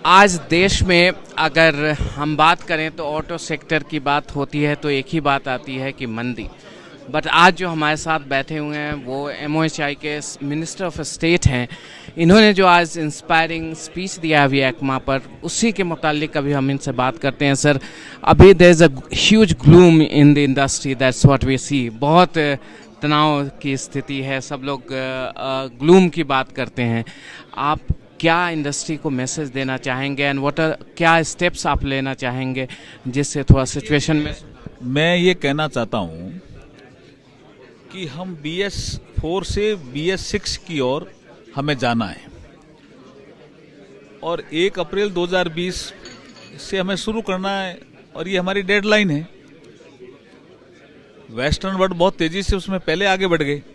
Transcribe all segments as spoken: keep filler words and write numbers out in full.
आज देश में अगर हम बात करें तो ऑटो सेक्टर की बात होती है तो एक ही बात आती है कि मंदी। बट आज जो हमारे साथ बैठे हुए हैं वो एम ओ एच आई के मिनिस्टर ऑफ स्टेट हैं। इन्होंने जो आज इंस्पायरिंग स्पीच दिया है अभी एक्मा पर, उसी के मुतालिक अभी हम इनसे बात करते हैं। सर, अभी there is a huge gloom in the industry, that's what we see. बहुत तनाव की स्थिति है, सब लोग ग्लूम की बात करते हैं। आप क्या इंडस्ट्री को मैसेज देना चाहेंगे एंड व्हाट आर क्या स्टेप्स आप लेना चाहेंगे जिससे थोड़ा सिचुएशन में? मैं ये कहना चाहता हूँ कि हम बी एस फोर से बी एस सिक्स की ओर हमें जाना है और एक अप्रैल दो हज़ार बीस से हमें शुरू करना है और ये हमारी डेडलाइन है। वेस्टर्न वर्ल्ड बहुत तेजी से उसमें पहले आगे बढ़ गए।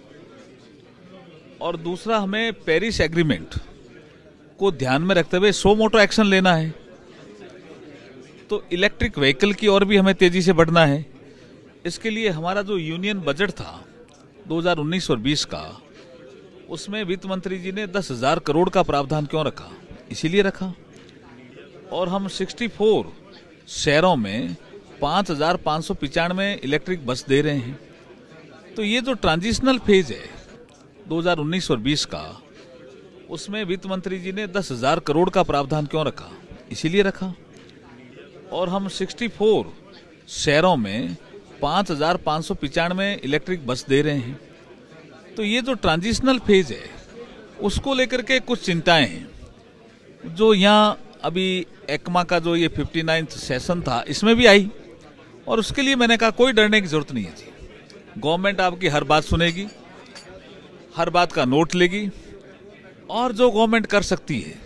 और दूसरा, हमें पेरिस एग्रीमेंट को ध्यान में रखते हुए सो मोटो एक्शन लेना है। तो इलेक्ट्रिक व्हीकल की ओर भी हमें तेजी से बढ़ना है। इसके लिए हमारा जो यूनियन बजट था दो हज़ार उन्नीस और बीस का, उसमें वित्त मंत्री जी ने दस हजार करोड़ का प्रावधान क्यों रखा? इसीलिए रखा। और हम चौंसठ शहरों में पाँच हजार पाँच सौ पिचानवे इलेक्ट्रिक बस दे रहे हैं। तो ये जो ट्रांजिशनल फेज है दो हज़ार उन्नीस और बीस का, उसमें वित्त मंत्री जी ने दस हजार करोड़ का प्रावधान क्यों रखा? इसीलिए रखा। और हम चौंसठ शहरों में पाँच हजार पाँच सौ पिचानवे इलेक्ट्रिक बस दे रहे हैं। तो ये जो ट्रांजिशनल फेज है उसको लेकर के कुछ चिंताएं हैं जो यहाँ अभी एक्मा का जो ये फिफ्टी नाइन्थ सेशन था इसमें भी आई। और उसके लिए मैंने कहा कोई डरने की जरूरत नहीं है जी। गवर्नमेंट आपकी हर बात सुनेगी, हर बात का नोट लेगी और जो गवर्नमेंट कर सकती है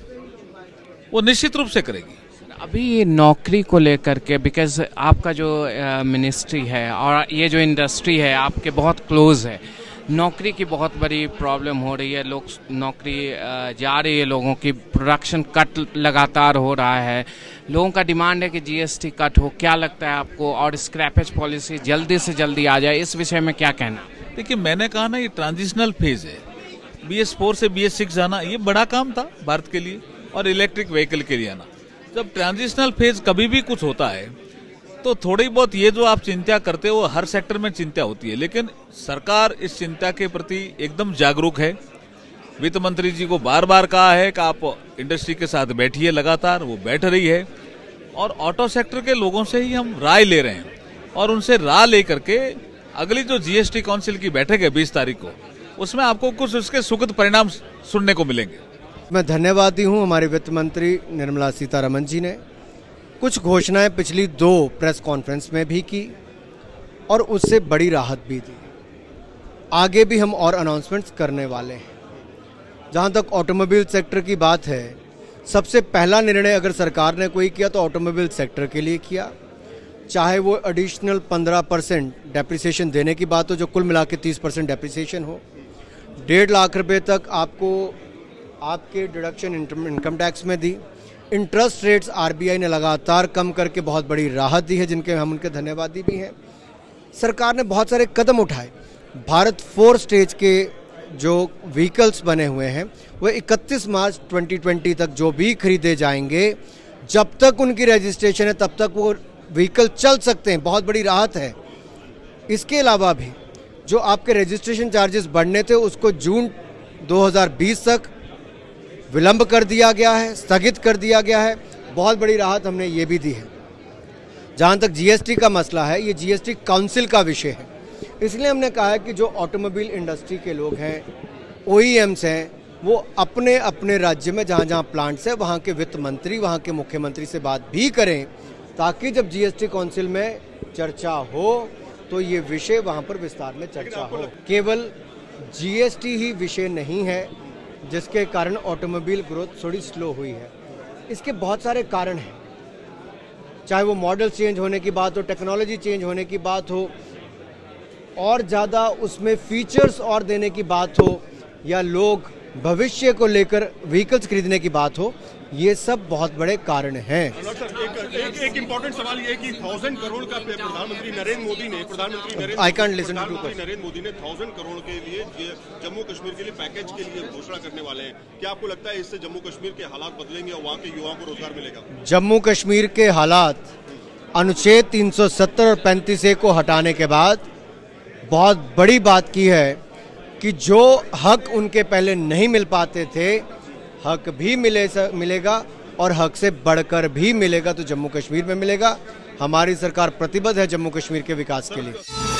वो निश्चित रूप से करेगी। अभी नौकरी को लेकर के, बिकॉज आपका जो मिनिस्ट्री uh, है और ये जो इंडस्ट्री है आपके बहुत क्लोज है, नौकरी की बहुत बड़ी प्रॉब्लम हो रही है। लोग नौकरी uh, जा रही है, लोगों की प्रोडक्शन कट लगातार हो रहा है। लोगों का डिमांड है कि जी एस टी कट हो। क्या लगता है आपको? और स्क्रैपेज पॉलिसी जल्दी से जल्दी आ जाए, इस विषय में क्या कहना? देखिए, मैंने कहा ना, ये ट्रांजिशनल फेज है। बी एस फोर से बी एस सिक्स जाना ये बड़ा काम था भारत के लिए और इलेक्ट्रिक व्हीकल के लिए आना। जब ट्रांजिशनल फेज कभी भी कुछ होता है तो थोड़ी बहुत ये जो आप चिंता करते हो हर सेक्टर में चिंता होती है, लेकिन सरकार इस चिंता के प्रति एकदम जागरूक है। वित्त मंत्री जी को बार बार कहा है कि आप इंडस्ट्री के साथ बैठिए, लगातार वो बैठ रही है। और ऑटो सेक्टर के लोगों से ही हम राय ले रहे हैं और उनसे राय लेकर के अगली जो जी एस टी काउंसिल की बैठक है बीस तारीख को, उसमें आपको कुछ उसके सुखद परिणाम सुनने को मिलेंगे। मैं धन्यवादी हूं हमारे वित्त मंत्री निर्मला सीतारमण जी ने कुछ घोषणाएं पिछली दो प्रेस कॉन्फ्रेंस में भी की और उससे बड़ी राहत भी दी। आगे भी हम और अनाउंसमेंट्स करने वाले हैं। जहां तक ऑटोमोबाइल सेक्टर की बात है, सबसे पहला निर्णय अगर सरकार ने कोई किया तो ऑटोमोबाइल सेक्टर के लिए किया। चाहे वो एडिशनल पंद्रह परसेंट डेप्रिसिएशन देने की बात हो, जो कुल मिला के तीस परसेंट डेप्रिसिएशन हो, डेढ़ लाख रुपए तक आपको आपके डिडक्शन इनकम टैक्स में दी। Interest rates R B I ने लगातार कम करके बहुत बड़ी राहत दी है, जिनके हम उनके धन्यवादी भी हैं। सरकार ने बहुत सारे कदम उठाए। भारत फोर स्टेज के जो व्हीकल्स बने हुए हैं वो इकतीस मार्च दो हज़ार बीस तक जो भी खरीदे जाएंगे, जब तक उनकी रजिस्ट्रेशन है तब तक वो व्हीकल चल सकते हैं। बहुत बड़ी राहत है। इसके अलावा भी जो आपके रजिस्ट्रेशन चार्जेस बढ़ने थे उसको जून दो हज़ार बीस तक विलंब कर दिया गया है, स्थगित कर दिया गया है। बहुत बड़ी राहत हमने ये भी दी है। जहाँ तक जी एस टी का मसला है, ये जी एस टी काउंसिल का विषय है। इसलिए हमने कहा है कि जो ऑटोमोबाइल इंडस्ट्री के लोग हैं, ओ ई एम्स हैं, वो अपने अपने राज्य में जहाँ जहाँ प्लांट्स है वहाँ के वित्त मंत्री, वहाँ के मुख्यमंत्री से बात भी करें, ताकि जब जी एस टी काउंसिल में चर्चा हो तो ये विषय वहाँ पर विस्तार में चर्चा हो। केवल जी एस टी ही विषय नहीं है जिसके कारण ऑटोमोबाइल ग्रोथ थोड़ी स्लो हुई है। इसके बहुत सारे कारण हैं, चाहे वो मॉडल चेंज होने की बात हो, टेक्नोलॉजी चेंज होने की बात हो, और ज़्यादा उसमें फीचर्स और देने की बात हो, या लोग भविष्य को लेकर व्हीकल्स खरीदने की बात हो। ये सब बहुत बड़े कारण हैं। एक एक, एक इम्पोर्टेंट सवाल ये है कि थाउजेंड करोड़ का प्रधानमंत्री नरेंद्र मोदी ने प्रधानमंत्री Narendra I can't listen to प्रधानमंत्री नरेंद्र मोदी ने थाउजेंड करोड़ के लिए जम्मू कश्मीर के लिए पैकेज के लिए घोषणा करने वाले हैं। क्या आपको लगता है इससे जम्मू कश्मीर के हालात बदलेंगे और वहाँ के युवाओं को रोजगार मिलेगा? जम्मू कश्मीर के हालात अनुच्छेद तीन सौ सत्तर और पैंतीस ए को हटाने के बाद बहुत बड़ी बात की है कि जो हक उनके पहले नहीं मिल पाते थे, हक भी मिले मिलेगा और हक से बढ़कर भी मिलेगा, तो जम्मू कश्मीर में मिलेगा। हमारी सरकार प्रतिबद्ध है जम्मू कश्मीर के विकास के लिए।